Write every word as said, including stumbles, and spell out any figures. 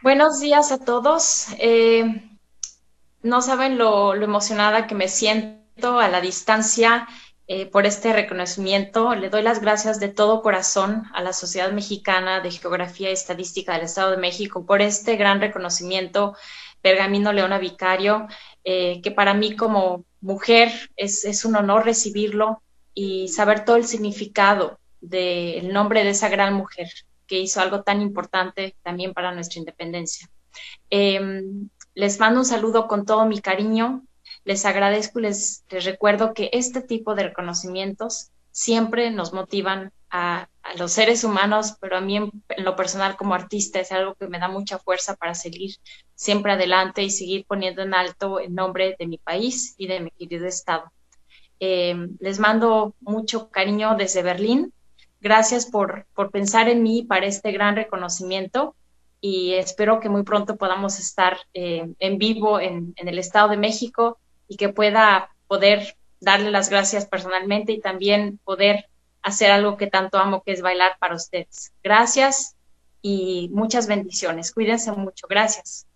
Buenos días a todos. Eh, no saben lo, lo emocionada que me siento a la distancia eh, por este reconocimiento. Le doy las gracias de todo corazón a la Sociedad Mexicana de Geografía y Estadística del Estado de México por este gran reconocimiento, Pergamino Leona Vicario, eh, que para mí como mujer es, es un honor recibirlo y saber todo el significado del nombre de esa gran mujer que hizo algo tan importante también para nuestra independencia. Eh, Les mando un saludo con todo mi cariño, les agradezco y les, les recuerdo que este tipo de reconocimientos siempre nos motivan a, a los seres humanos, pero a mí en, en, lo personal como artista es algo que me da mucha fuerza para seguir siempre adelante y seguir poniendo en alto el nombre de mi país y de mi querido estado. Eh, les mando mucho cariño desde Berlín. Gracias por, por pensar en mí para este gran reconocimiento y espero que muy pronto podamos estar eh, en vivo en, en el Estado de México y que pueda poder darle las gracias personalmente y también poder hacer algo que tanto amo, que es bailar para ustedes. Gracias y muchas bendiciones. Cuídense mucho. Gracias.